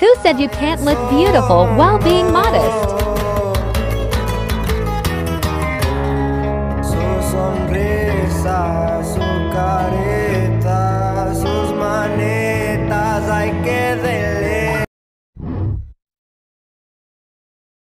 Who said you can't look beautiful while being modest? Su sonrisa, su careta, sus manitas, hay que deleite.